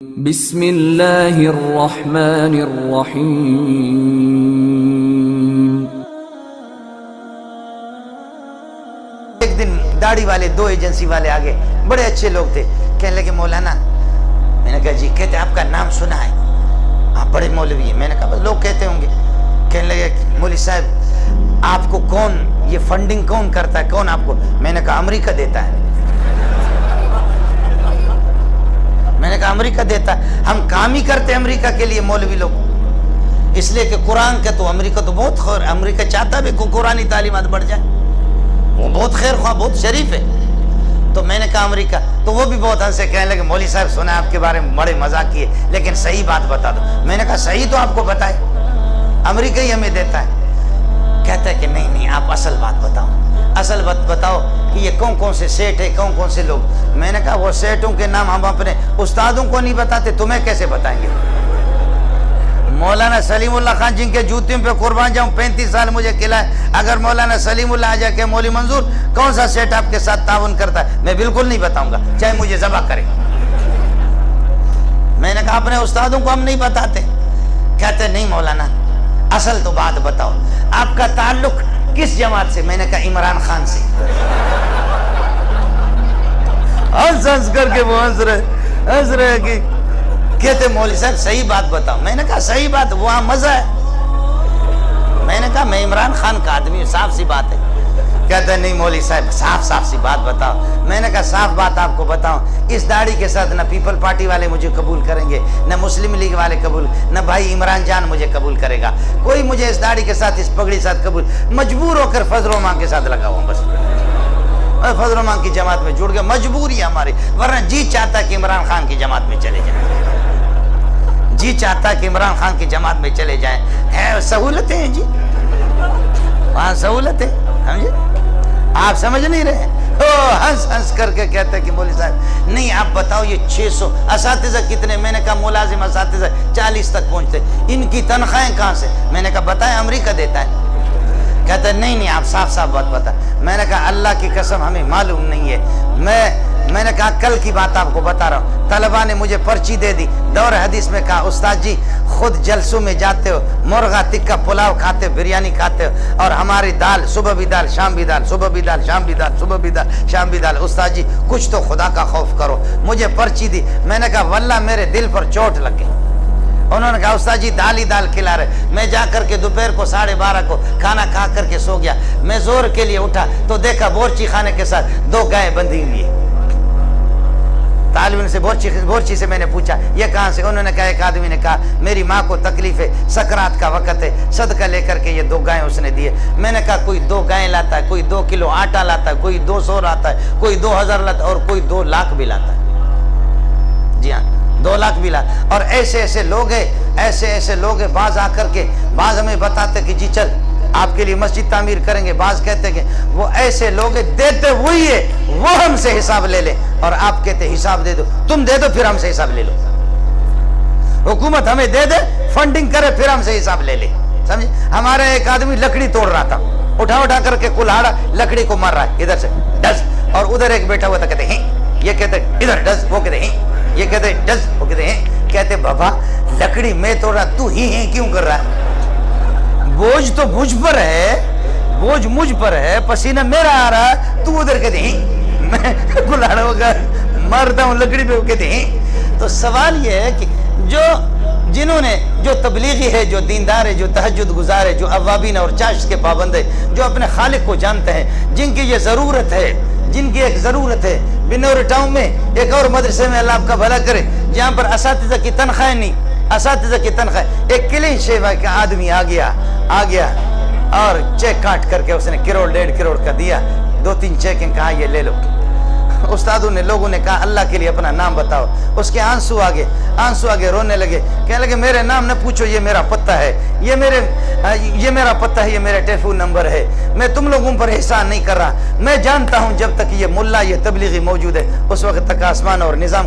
बिस्मिल्लाहिर्रहमानिर्रहीम। एक दिन दाढ़ी वाले दो एजेंसी वाले आ गए, बड़े अच्छे लोग थे। कहने लगे मौलाना, मैंने कहा जी। कहते आपका नाम सुना है, आप बड़े मौलवी हैं। मैंने कहा बस लोग कहते होंगे। कहने लगे मौलवी साहब आपको कौन ये फंडिंग कौन करता है, कौन आपको? मैंने कहा अमेरिका देता है। मैंने कहा अमेरिका देता है, हम काम ही करते हैं अमेरिका के लिए मौलवी लोग, इसलिए कि कुरान का तो अमेरिका तो बहुत खैर, अमेरिका चाहता है कि कुरानी तालीमात बढ़ जाए, वो बहुत खैर ख्वाह, बहुत शरीफ है। तो मैंने कहा अमेरिका, तो वो भी बहुत हंसे। कहने लगे मौलवी साहब सुना आपके बारे में बड़े मजाक किए, लेकिन सही बात बता दो। मैंने कहा सही तो आपको बताए, अमेरिका ही हमें देता है। कहता है कि नहीं नहीं आप असल बात बताओ, असल बात बताओ कि ये कौन कौन से सेठ है, कौन कौन से लोग। मैंने कहा वो सेठों के नाम हम अपने उस्तादों को नहीं बताते, तुम्हें कैसे बताएंगे? मौलाना सलीमुल्लाह खान जिनके जूतियों पे कुर्बान जाऊं, 35 साल मुझे खिलाए। अगर मौलाना सलीमुल्लाह आ जाके मौली मंजूर कौन सा सेठ आपके साथ ताउन करता है, मैं बिल्कुल नहीं बताऊंगा, चाहे मुझे ज़बह करे। मैंने कहा अपने उस्तादों को हम नहीं बताते। कहते नहीं मौलाना असल तो बात बताओ, आपका ताल्लुक किस जमात से? मैंने कहा इमरान खान से। हंस हंस करके वो हंस रहे कि कहते मौलवी साहब सही बात बताओ। मैंने कहा सही बात, वहां मजा है। मैंने कहा मैं इमरान खान का आदमी हूं, साफ सी बात है। कहते नहीं मौलवी साहब साफ सी बात बताओ। मैंने कहा साफ बात आपको बताऊं, इस दाढ़ी के साथ न पीपल पार्टी वाले मुझे कबूल करेंगे, न मुस्लिम लीग वाले कबूल, न भाई इमरान जान मुझे कबूल करेगा, कोई मुझे इस दाढ़ी के साथ, इस पगड़ी के साथ कबूल। मजबूर होकर फजल रहमान के साथ लगा हुआ, बस फजल रहमान की जमात में जुड़ गया, मजबूरी हमारी, वरना जी चाहता कि इमरान खान की जमात में चले जाए, जी चाहता कि इमरान खान की जमात में चले जाए। है सहूलतें हैं जी, वहाँ सहूलतें, समझे? आप समझ नहीं रहे। हंस हंस करके कहते हैं कि मौलवी साहब नहीं आप बताओ ये 600 असातिज़ा कितने? मैंने कहा मुलाजिम असातिज़ा 40 तक पहुँचते, इनकी तनख्वाहें कहाँ से? मैंने कहा बताएं अमेरिका देता है। कहते नहीं आप साफ बात बता। मैंने कहा अल्लाह की कसम हमें मालूम नहीं है। मैंने कहा कल की बात आपको बता रहा हूँ, तलबा ने मुझे पर्ची दे दी, दौर हदीस में कहा उस्ताद जी खुद जलसों में जाते हो, मुर्गा टिक्का पुलाव खाते हो, बिरयानी खाते हो, और हमारी दाल सुबह भी दाल शाम भी दाल, सुबह भी दाल शाम भी दाल, सुबह भी दाल शाम भी दाल। उस्ताद जी कुछ तो खुदा का खौफ करो। मुझे पर्ची दी। मैंने कहा वल्लाह मेरे दिल पर चोट लग गई। उन्होंने कहा उस्ताद जी दाल ही दाल खिला रहे। मैं जा करके दोपहर को 12:30 को खाना खा करके सो गया। मैं जोर के लिए उठा तो देखा बोरची खाने के साथ 2 गाय बंधी हुई है। तालिब से बोरची से मैंने पूछा ये कहाँ से? उन्होंने कहा एक आदमी ने कहा मेरी माँ को तकलीफ है, सकरात का वक़्त है, सदका लेकर के ये 2 गायें उसने दिए। मैंने कहा कोई 2 गायें लाता है, कोई 2 किलो आटा लाता है, कोई 200 लाता है, कोई 2000 लाता है, और कोई 2 लाख भी लाता है। जी हाँ 2 लाख भी ला। और ऐसे लोग हैं, ऐसे लोग हैं, बाज आकर के बाज हमें बताते कि जी चल आपके लिए मस्जिद तामीर करेंगे, बाज कहते कि वो ऐसे लोग हैं, देते वही है, वो हमसे हिसाब ले ले, और आप कहते हिसाब दे दो, तुम दे दो फिर हमसे हिसाब ले लो। हुकूमत हमें दे दे, फंडिंग करे, फिर हमसे हिसाब ले ले, समझे? हमारा एक आदमी लकड़ी तोड़ रहा था, उठा करके कुल्हाड़ा लकड़ी को मार रहा है, इधर से डस, और उधर एक बैठा हुआ था, कहते हैं, ये कहते इधर डस, वो कहते हैं, ये कहते डस, वो कहते हैं। कहते बाबा लकड़ी मैं तोड़ रहा, तू ही क्यों कर रहा है? बोझ तो मुझ पर है, बोझ मुझ पर है, पसीना मेरा आ रहा है, तू उधर कहते हैं मैं कुल्हाड़ा होकर मारता हूँ लकड़ी पे, कहते हैं। तो सवाल ये है कि जिन्होंने जो तबलीगी है, जो दीनदार है, जो तहज्जुद गुजार है, जो अवाबीन और चाश के पाबंद है, जो अपने खालिक को जानते हैं, जिनकी ये ज़रूरत है, जिनकी एक ज़रूरत है। बिनौर टाउन में एक और मदरसे में अल्लाह आपका भला करे, जहाँ पर असातिज़ा की तनख्वाह नहीं, असातिज़ा की तनख्वाह, एक क्लीन शेवा का आदमी आ गया और चेक काट करके उसने 1 करोड़ 1.5 करोड़ का दिया। 2-3 चेकें कहा ये ले लो। उस्तादों ने, लोगों ने कहा अल्लाह के लिए अपना नाम बताओ। उसके आंसू आगे रोने लगे, कहने लगे मेरे नाम न पूछो, ये मेरा पत्ता है, ये मेरा पत्ता है, ये मेरा टेलीफोन नंबर है। मैं तुम लोगों पर एहसान नहीं कर रहा। मैं जानता हूं जब तक ये मुल्ला, ये तबलीगी मौजूद है, उस वक्त तक आसमान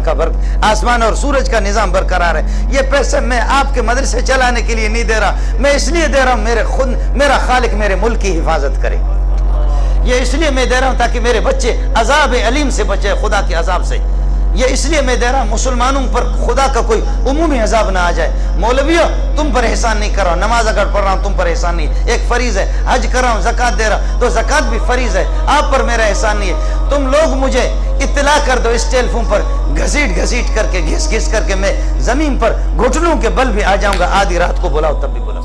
और सूरज का निज़ाम बरकरार है। ये पैसे मैं आपके मदरसे चलाने के लिए नहीं दे रहा, मैं इसलिए दे रहा हूँ मेरा खालिक मेरे मुल्क की हिफाजत करे। ये इसलिए मैं दे रहा हूँ ताकि मेरे बच्चे अजाब अलीम से बचे, खुदा के अजाब से। ये इसलिए मैं दे रहा हूं मुसलमानों पर खुदा का कोई उमूमी अजाब ना आ जाए। मौलवियों तुम पर एहसान नहीं कर रहा हूं, नमाज अगर पढ़ रहा हूं तुम पर एहसान नहीं, एक फरीज है। हज कर रहा हूं, ज़कात दे रहा हूं तो ज़कात भी फरीज है, आप पर मेरा एहसान नहीं है। तुम लोग मुझे इत्तला कर दो इस टेलीफोन पर, घसीट घसीट करके घिस घिस करके मैं जमीन पर घुटनों के बल भी आ जाऊंगा। आधी रात को बुलाओ तब भी बुलाओ।